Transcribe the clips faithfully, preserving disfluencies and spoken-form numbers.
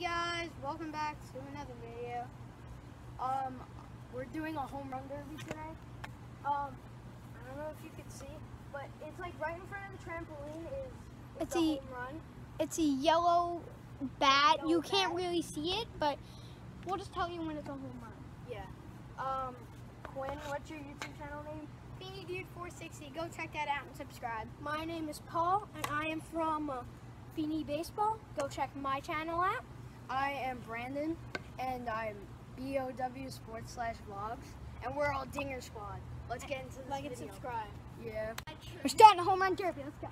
guys, welcome back to another video. Um, we're doing a home run derby today. Um, I don't know if you can see, but it's like right in front of the trampoline is, is It's the a- home run. It's a yellow bat. Yellow You can't bat. really see it, but we'll just tell you when it's a home run. Yeah. Um, Quinn, what's your YouTube channel name? Feeny Dude four sixty. Go check that out and subscribe. My name is Paul, and I am from uh, Feeny Baseball. Go check my channel out. I am Brandon, and I'm B O W Sports slash Vlogs, and we're all Dinger Squad. Let's get into this Like and video. subscribe. Yeah. We're starting a home run derby. Let's go.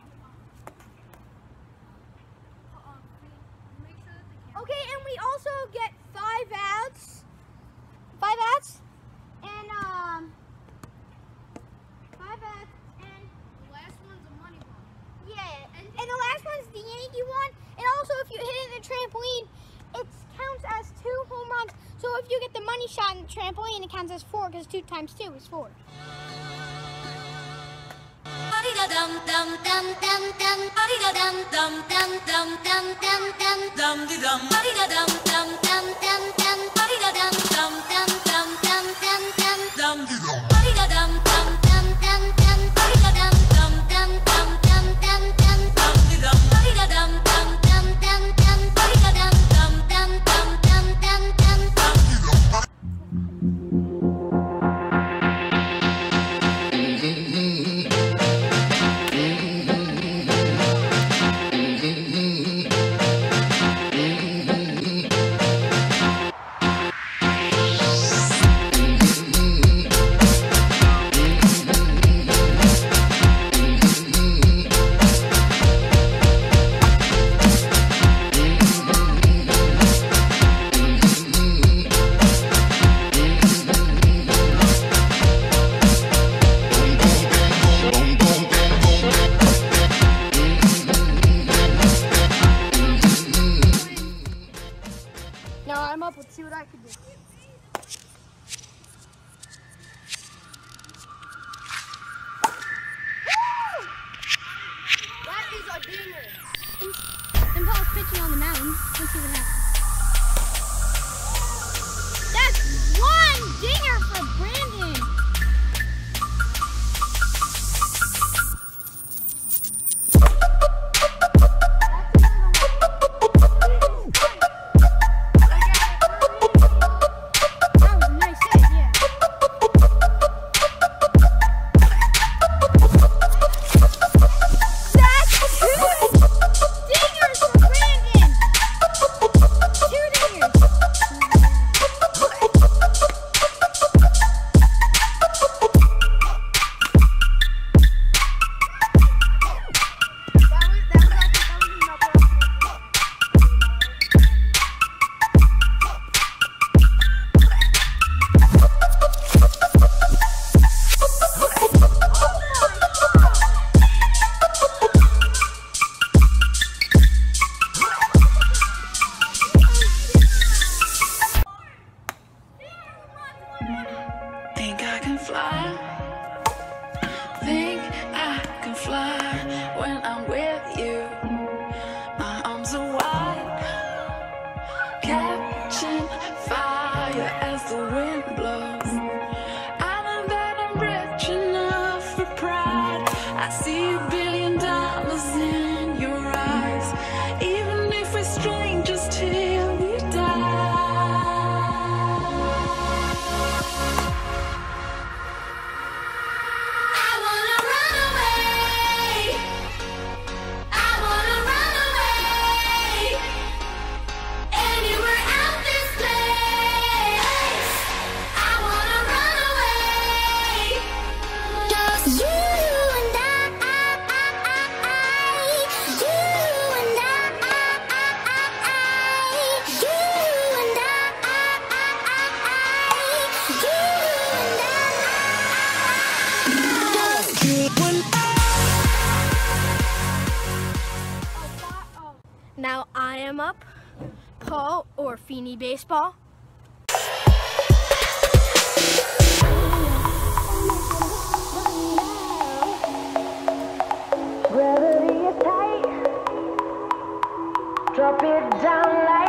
Okay, and we also get five outs. Five outs. And um five outs and The last one's a money one. yeah. And, and the last one's the Yankee one. And also if you hit it in the trampoline, it counts as two home runs. So if you get the money shot in the trampoline, it counts as four because two times two is four. Now I'm up. Let's see what I can do. That is a dinger. And Paul's pitching on the mound. Let's see what happens. That's one dinger for Brandon. That was a nice hit, yeah. That's two dingers for Brandon. Two dingers. That was that was actually that was another. Think I can fly. Think I can fly when I'm with you. My arms are wide, catching fire as the wind blows. I know that I'm rich enough for pride. I see a billion dollars in your eyes, even if we're strangers till we die. I wanna run away. I wanna run away. Anywhere out this place. I wanna run away. Just you and I, you and I, you and I, you and I. Now I am up. Paul or Feeny Baseball. Gravity is tight. Drop it down like